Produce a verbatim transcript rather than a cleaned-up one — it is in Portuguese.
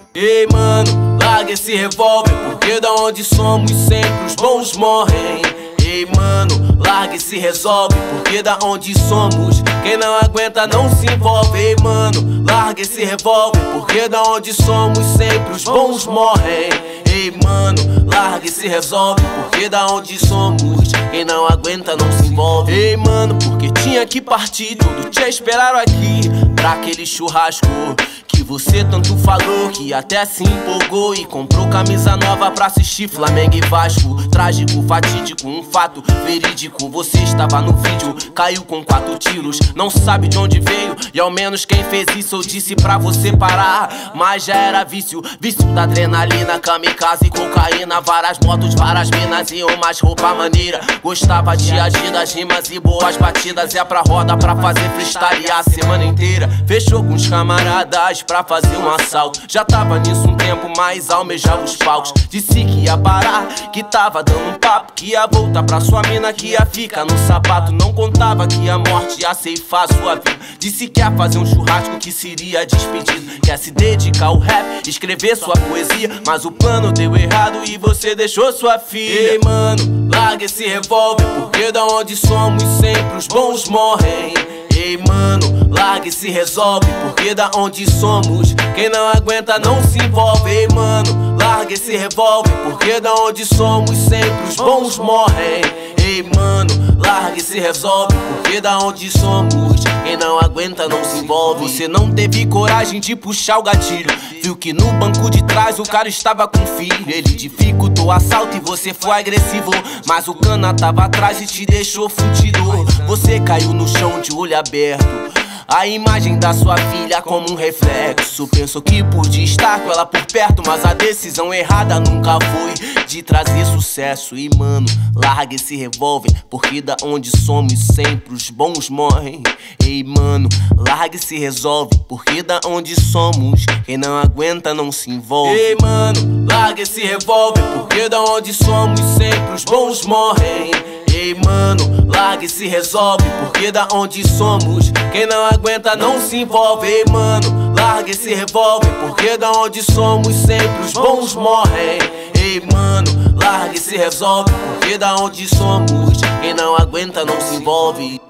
Ei mano, larga esse revólver, porque da onde somos sempre os bons morrem. Ei mano, larga e se resolve, porque da onde somos quem não aguenta não se envolve. Ei mano, larga esse revólver, porque da onde somos sempre os bons morrem. Ei mano, larga e se resolve, porque da onde somos quem não aguenta não se envolve. Ei mano, porque tinha que partir, tudo te esperaram aqui pra aquele churrasco que você tanto falou, que até se empolgou e comprou camisa nova pra assistir Flamengo e Vasco. Trágico, fatídico, um fato verídico. Você estava no vídeo, caiu com quatro tiros, não sabe de onde veio, e ao menos quem fez isso eu disse pra você parar. Mas já era vício, vício da adrenalina, kamikaze e cocaína. Várias motos, várias minas e umas roupa maneira. Gostava de agir das rimas e boas batidas. É pra roda pra fazer freestyle a semana inteira. Fechou com os camaradas pra fazer um assalto. Já tava nisso um tempo, mas almejava os palcos. Disse que ia parar, que tava dando um papo, que ia voltar pra sua mina, que ia ficar no sapato. Não contava que a morte ia ceifar sua vida. Disse que ia fazer um churrasco, que seria despedido. Quer se dedicar ao rap, escrever sua poesia, mas o plano deu errado e você deixou sua filha. Ei mano, larga esse revólver, porque da onde somos sempre os bons morrem. Ei mano, larga e se resolve, porque da onde somos quem não aguenta não se envolve. Ei mano, larga esse revólver, porque da onde somos sempre os bons morrem. Ei mano, larga e se resolve, porque da onde somos quem não aguenta não se envolve. Você não teve coragem de puxar o gatilho, viu que no banco de trás o cara estava com filho. Ele dificultou o assalto e você foi agressivo, mas o cana tava atrás e te deixou fudido. Você caiu no chão de olho aberto, a imagem da sua filha como um reflexo. Pensou que podia estar com ela por perto, mas a decisão errada nunca foi de trazer sucesso. E mano, larga esse revólver, porque da onde somos sempre os bons morrem. Ei mano, larga e se resolve, porque da onde somos quem não aguenta não se envolve. Ei mano, larga esse revólver, porque da onde somos sempre os bons morrem. Ei mano, larga e se resolve, porque da onde somos quem não aguenta não se envolve. Ei mano, larga esse revólver, porque da onde somos sempre os bons morrem. Ei mano, larga e se resolve, porque da onde somos quem não aguenta não se envolve.